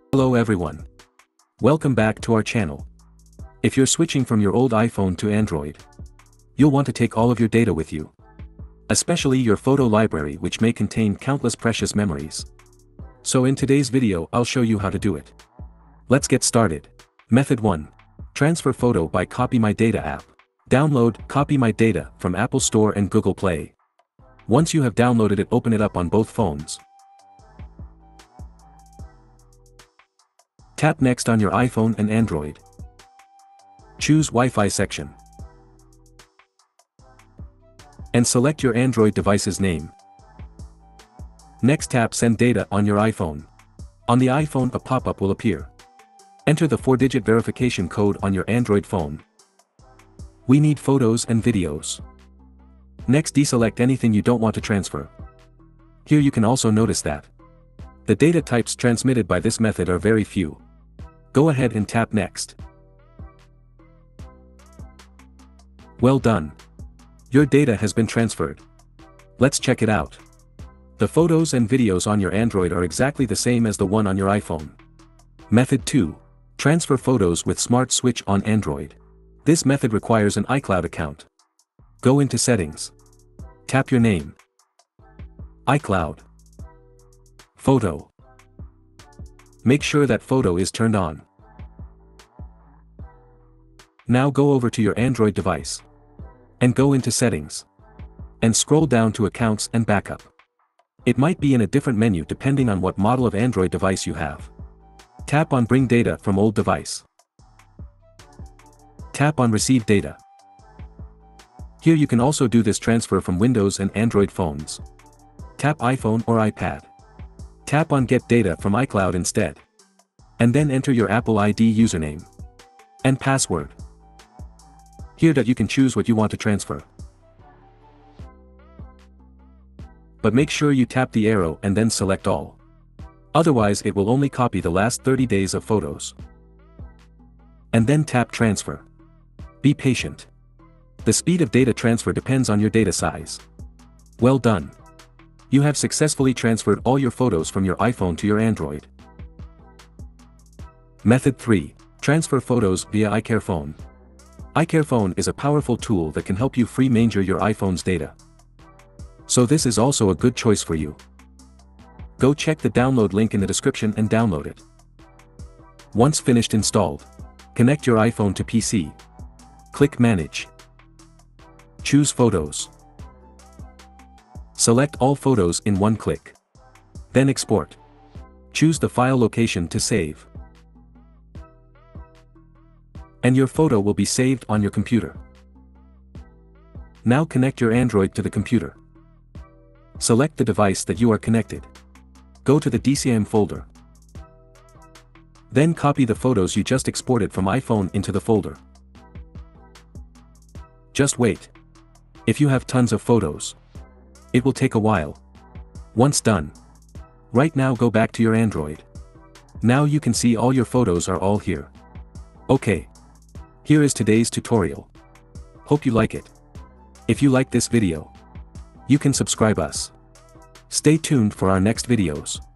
Hello everyone. Welcome back to our channel. If you're switching from your old iPhone to Android, you'll want to take all of your data with you. Especially your photo library, which may contain countless precious memories. So in today's video I'll show you how to do it. Let's get started. Method 1. Transfer photo by Copy My Data app. Download Copy My Data from Apple Store and Google Play. Once you have downloaded it, open it up on both phones. Tap Next on your iPhone and Android. Choose Wi-Fi section. And select your Android device's name. Next tap Send Data on your iPhone. On the iPhone a pop-up will appear. Enter the 4-digit verification code on your Android phone. We need photos and videos. Next deselect anything you don't want to transfer. Here you can also notice that the data types transmitted by this method are very few. Go ahead and tap Next. Well done. Your data has been transferred. Let's check it out. The photos and videos on your Android are exactly the same as the one on your iPhone. Method 2. Transfer photos with Smart Switch on Android. This method requires an iCloud account. Go into Settings. Tap your name. iCloud. Photo. Make sure that photo is turned on. Now go over to your Android device. And go into Settings. And scroll down to Accounts and Backup. It might be in a different menu depending on what model of Android device you have. Tap on Bring Data from Old Device. Tap on Receive Data. Here you can also do this transfer from Windows and Android phones. Tap iPhone or iPad. Tap on Get Data from iCloud instead. And then enter your Apple ID username and password. Here that you can choose what you want to transfer. But make sure you tap the arrow and then select all. Otherwise it will only copy the last 30 days of photos. And then tap Transfer. Be patient. The speed of data transfer depends on your data size. Well done. You have successfully transferred all your photos from your iPhone to your Android. Method 3. Transfer photos via iCareFone. iCareFone is a powerful tool that can help you free manage your iPhone's data. So this is also a good choice for you. Go check the download link in the description and download it. Once finished installed, connect your iPhone to PC. Click Manage. Choose Photos. Select all photos in one click. Then export. Choose the file location to save. And your photo will be saved on your computer. Now connect your Android to the computer. Select the device that you are connected. Go to the DCIM folder. Then copy the photos you just exported from iPhone into the folder. Just wait. If you have tons of photos, it will take a while. Once done, right now go back to your Android. Now you can see all your photos are all here. Okay. Here is today's tutorial. Hope you like it. If you like this video, you can subscribe us. Stay tuned for our next videos.